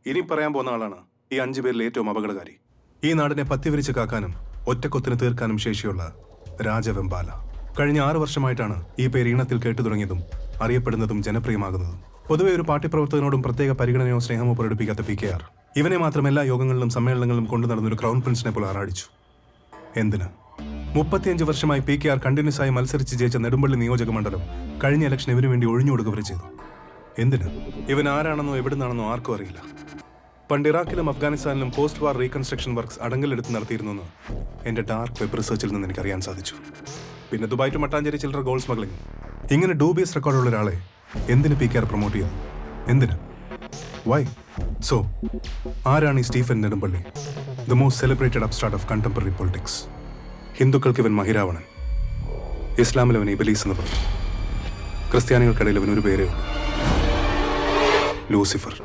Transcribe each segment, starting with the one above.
ഇനി പറയാൻ പോകുന്ന ആളാണ് ഈ 5 പേരിൽ ഏറ്റവും അപകടകാരി. ഈ നാടിനെ പത്തിവിരിച്ച് കാക്കാനും ഒറ്റക്കൊത്തിന് തീർക്കാനും ശേഷിയുള്ള രാജവെമ്പാല. കഴിഞ്ഞ 6 വർഷമായിട്ടാണ് ഈ പേര് ഈണത്തിൽ കേട്ടു തുടങ്ങിയതും അറിയപ്പെടുന്നതും ജനപ്രിയമാകുന്നതും. പൊതുവെ ഒരു പാർട്ടി പ്രവർത്തകനോടും പ്രത്യേക പരിഗണനയോ സ്നേഹമോ പ്രകടിപ്പിക്കാത്ത PKR ഇവനെ മാത്രം എല്ലാ യോഗങ്ങളിലും സമ്മേളനങ്ങളിലും കൊണ്ടു നടന്നൊരു ക്രൗൺ പ്രിൻസിനെ പോലെ ആറാടിച്ചു. എന്തിന്? 35 വർഷമായി PKR കണ്ടിന്യൂസ് ആയി മത്സരിച്ച് ജയിച്ച നെടുമ്പള്ളി നിയോജക മണ്ഡലം കഴിഞ്ഞ ഇലക്ഷൻ ഇവന് വേണ്ടി ഒഴിഞ്ഞുകൊടുക്കുക ചെയ്തു. എന്തിന്? ഇവൻ ആരാണെന്നോ എവിടുന്നാണെന്നോ ആർക്കും അറിയില്ല. പണ്ട് ഇറാഖിലും അഫ്ഗാനിസ്ഥാനിലും പോസ്റ്റ് വാർ റീകൺസ്ട്രക്ഷൻ വർക്ക്സ് അടങ്കലെടുത്ത് നടത്തിയിരുന്നെന്ന് എന്റെ ഡാർക്ക് വെബ് റിസർച്ചിൽ നിന്ന് എനിക്കറിയാൻ സാധിച്ചു. പിന്നെ ദുബായ് ടു മട്ടാഞ്ചേരി ചില്ലറ ഗോൾഡ് സ്മഗ്ലിംഗ്. ഇങ്ങനെ ഡൂബിയസ് റെക്കോർഡുള്ള ഒരാളെ എന്തിന് PKR പ്രൊമോട്ട് ചെയ്തു? എന്തിന്? വൈ? സോ ആരാണ് ഈ Stephen Nedumpally? The most celebrated upstart of contemporary politics. ഹിന്ദുക്കൾക്ക് ഇവൻ മഹിരാവണൻ, ഇസ്ലാമിൽ അവൻ ഇബലീസ് എന്ന് പറയും. ക്രിസ്ത്യാനികൾക്കിടയിൽ അവൻ ഒരു പേരേ ഉള്ളൂ, ലൂസിഫർ.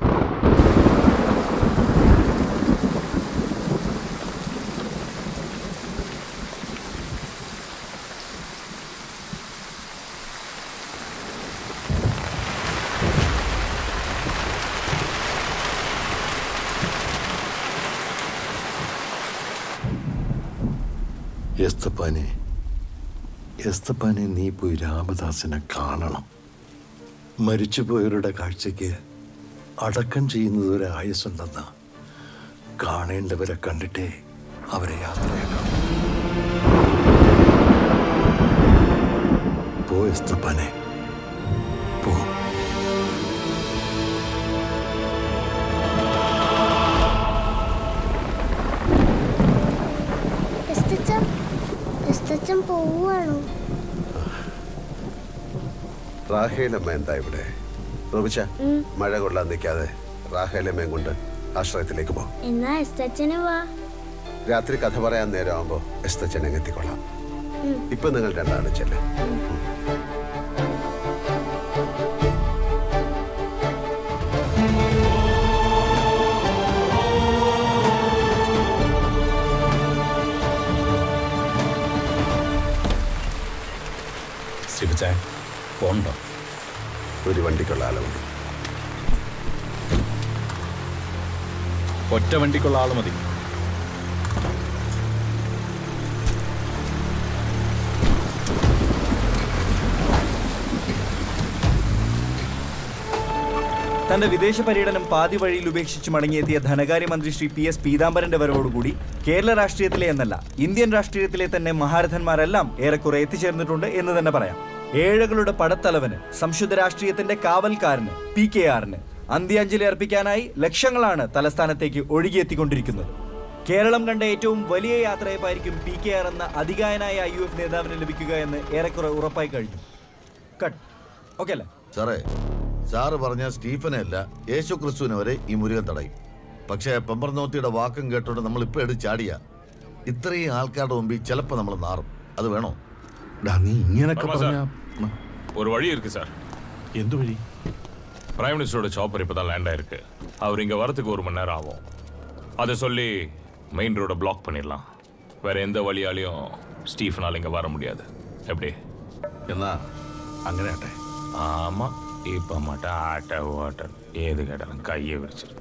എസ്തപ്പാനെ നീ പോയി രാമദാസിനെ കാണണം. മരിച്ചുപോയവരുടെ കാഴ്ചയ്ക്ക് അടക്കം ചെയ്യുന്നത് ഒരു ആയുസ്സുണ്ടെന്ന്. കാണേണ്ടവരെ കണ്ടിട്ടേ അവരെ യാത്രയാക്കാം. പോ എസ്തപ്പാനെ, പോ. റാഹേലമ്മ എന്താ ഇവിടെ? റോബിച്ച, മഴ കൊള്ളാൻ നിൽക്കാതെ റാഹേലമ്മയും കൊണ്ട് ആശ്രയത്തിലേക്ക് പോ. രാത്രി കഥ പറയാൻ നേരമാകുമ്പോ എസ്തച്ചനെ എത്തിക്കൊള്ളാം. ഇപ്പൊ നിങ്ങൾ രണ്ടാളും ചെല്ലും. പോണ്ടോ? ഒരു വണ്ടിക്കുള്ള ആള് മതി. ഒറ്റ വണ്ടിക്കുള്ള ആള് മതി. തന്റെ വിദേശ പര്യടനം പാതി വഴിയിൽ ഉപേക്ഷിച്ച് മടങ്ങിയെത്തിയ ധനകാര്യമന്ത്രി ശ്രീ PS പീതാംബരന്റെ വരവോടുകൂടി കേരള രാഷ്ട്രീയത്തിലെ എന്നല്ല ഇന്ത്യൻ രാഷ്ട്രീയത്തിലെ തന്നെ മഹാരഥന്മാരെല്ലാം ഏറെക്കുറെ എത്തിച്ചേർന്നിട്ടുണ്ട് എന്ന് തന്നെ പറയാം. ഏഴകളുടെ പടത്തലവന്, സംശുദ്ധ രാഷ്ട്രീയത്തിന്റെ കാവൽക്കാരന് PKRന് അന്ത്യാഞ്ജലി അർപ്പിക്കാനായി ലക്ഷങ്ങളാണ് തലസ്ഥാനത്തേക്ക് ഒഴുകിയെത്തിക്കൊണ്ടിരിക്കുന്നത്. കേരളം കണ്ട ഏറ്റവും വലിയ യാത്രയപ്പായിരിക്കും PKR എന്ന അതികായനായ IUF നേതാവിന് ലഭിക്കുക എന്ന് ഏറെക്കുറെ ഉറപ്പായി കഴിഞ്ഞു. കട്ട് ഓക്കെ അല്ലേ സാറേ? സാറ് പറഞ്ഞ സ്റ്റീഫനെ അല്ല യേശു ക്രിസ്തുവിനെ വരെ ഈ മുരുകൻ തടയും. പക്ഷേ പെമ്പർനോത്തിയുടെ വാക്കും കേട്ടോണ്ട് നമ്മൾ ഇപ്പൊ എടുത്ത് ചാടിയ ഇത്രയും ആൾക്കാരുടെ മുമ്പിൽ ചിലപ്പോ നമ്മൾ നാറും. അത് വേണോ? നീ ഇങ്ങനൊക്കെ പറഞ്ഞ ஒரு வழி இருக்கு சார். എന്ത് വഴി? பிரைம் மினிஸ்டரோட சாப்பர் இப்போ தான் லேண்ட் ஆயிருக்கு. அவர் இங்கே வரத்துக்கு 1 மணி நேரம் ஆகும். அதை சொல்லி மெயின் ரோடை பிளாக் பண்ணிடலாம். வேற எந்த வழியாலையும் ஸ்டீஃபனால் இங்கே வர முடியாது. எப்படி? എന്നാ അങ്ങനെ ആട്ടെ. ஆமாம், இப்போ மட்டும் ஆட்ட ஓட்டல் ஏது கேட்டாலும் கையை விரிச்சிருக்கு.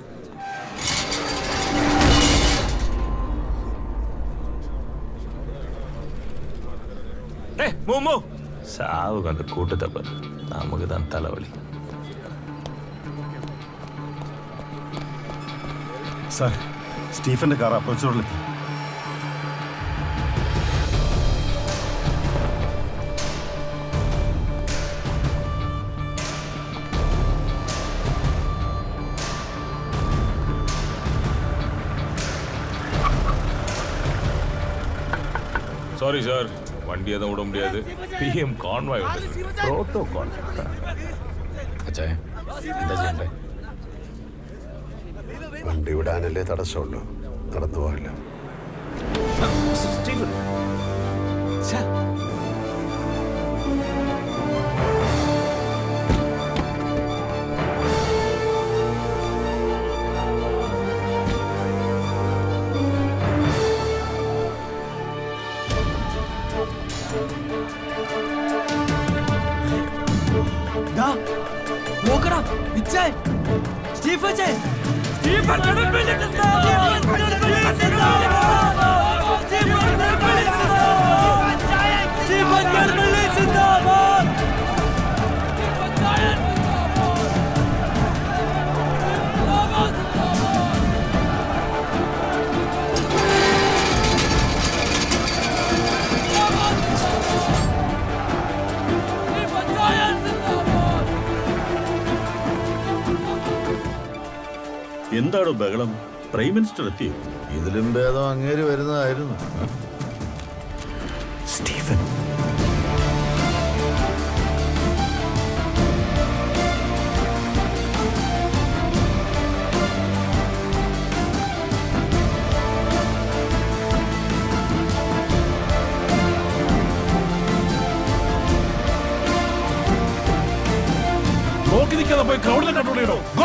சாவுக்கு அந்த கூட்டத்தை பாரு, நமக்கு தான் தலைவலி. സാർ, സ്റ്റീഫന്റെ കാർ അപ്രോച്ച് റോഡിലെത്തി. சாரி சார், வண்டியை தான் விட முடியாது. PM convoy protocol. അച്ഛാ എന്താ ചെയ്യണ്ടേ? വണ്ടി വിടാനല്ലേ തടസ്സമുള്ളൂ, നടന്നു പോകില്ല. നോക്കടാ, സ്റ്റീഫൻ എന്താണോ ബഹളം? പ്രൈം മിനിസ്റ്റർ എത്തിയോ? ഇതിലും ഭേദം അങ്ങേര് വരുന്നതായിരുന്നു. സ്റ്റീഫൻ, നോക്കി നിൽക്കാതെ പോയി ക്രൗഡിലെ കൺട്രോൾ ചെയ്യണോ? ഗോ!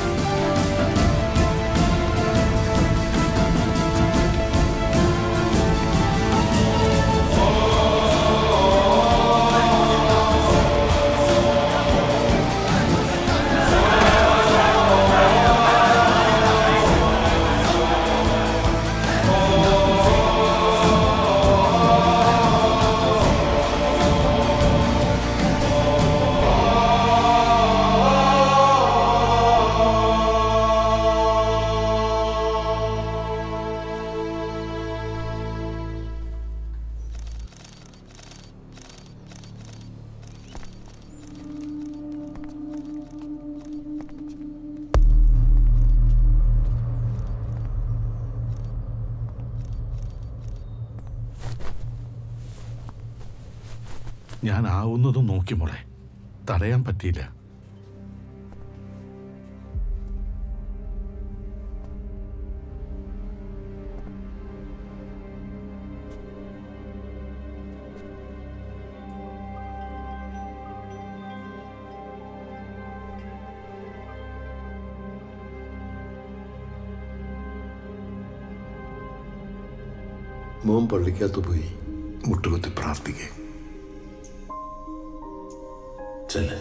ഞാൻ ആവുന്നതും നോക്കി മോളെ, തടയാൻ പറ്റിയില്ല. മോൻ പള്ളിക്കകത്ത് പോയി മുട്ടുകുത്തി പ്രാർത്ഥിക്കേ. ചെല്ല്.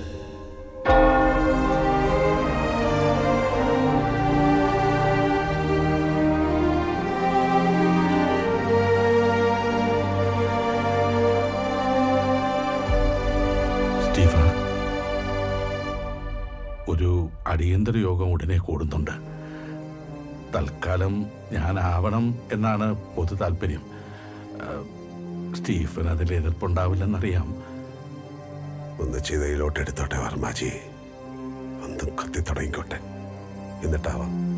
സ്റ്റീഫ, ഒരു അടിയന്തര യോഗം ഉടനെ കൂടുന്നുണ്ട്. തൽക്കാലം ഞാനാവണം എന്നാണ് പൊതു താല്പര്യം. സ്റ്റീഫൻ അതിൽ എതിർപ്പുണ്ടാവില്ലെന്നറിയാം. ഒന്ന് ചെയ്തയിലോട്ട് എടുത്തോട്ടെ വർമാജി. ഒന്നും കത്തി തുടങ്ങിക്കോട്ടെ, എന്നിട്ടാവാം.